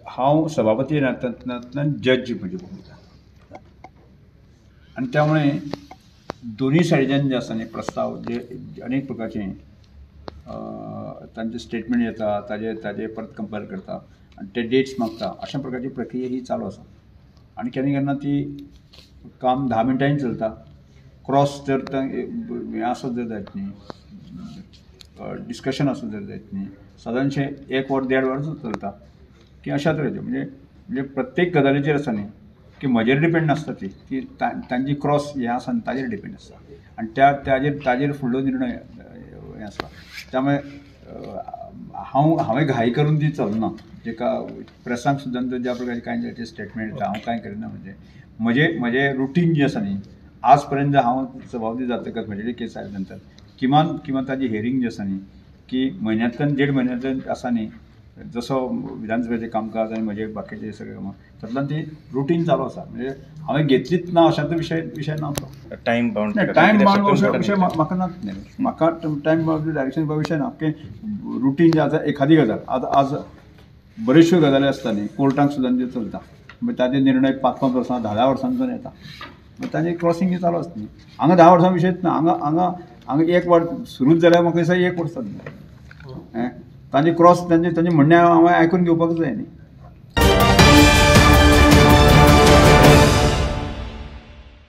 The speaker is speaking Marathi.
हांव सभापती नात्यांतल्यान जज म्हजी भुमिका आनी त्यामुळे दोन्ही सायडीच्यान जे आसा न्ही प्रस्ताव जे अनेक प्रकारचे तांचे स्टेटमेंट येता ताजे परत कंपेर करता आनी ते डेट्स मागता अशा प्रकारची प्रक्रिया ही चालू आसा आनी केन्ना केन्ना ती काम 10 मिनटांनी चलता क्रॉस जर हें आसत जर जायत न्ही डिस्कशन आसत जर जायत न्ही सादारणशें 1 वर 1.5 वर चलता की अशा तरेचें म्हणजे प्रत्येक गजालीचेर आसा न्ही की म्हजेर डिपेंड नासता ती तांची क्रॉस हें आसा न्ही ताजेर डिपेंड आसता आनी ताजेर फुडलो निर्णय हें आसता त्यामुळे हांवें घाई करून ती चलना जेका प्रेसांक सुद्दां ज्या प्रकारचे कांय स्टेटमेंट येता हांव कांय करिना म्हजें रुटीन जें आसा न्ही आज पर्यंत हांव सभापती जातकच म्हजे केस आयले नंतर किमान ताजी हियरींग जी आसा न्ही की म्हयन्यांतल्यान 1.5 म्हयन्यांतल्यान आसा न्ही जसो विधानसभेचें कामकाज आनी म्हजे बाकीचे सगळे कामां तातूंतल्यान ती रुटीन चालू आसा म्हणजे हांवें घेतलीच ना अशाचो विशय ना तो टायम बाउंड विशय म्हाका नाच न्ही म्हाका टायम बाउंड डायरेक्शन विशय ना की रुटीन जें आसा एखादी गजाल आज बऱ्योचश्यो गजाली आसता न्ही कोर्टाक सुद्दां जे चलता मागीर ताजे निर्णय 5-5 वर्सां 10-10 वर्सांचो येता मागीर ताजें क्रॉसींग ही चालू आसता न्ही हांगा 10 वर्सां विशयच ना हांगा 1 वर सुरूच जाल्यार म्हाका दिसता 1 वर्स जाता तांचे क्रॉस तांचे म्हणणें हांवें आयकून घेवपाक जाय न्ही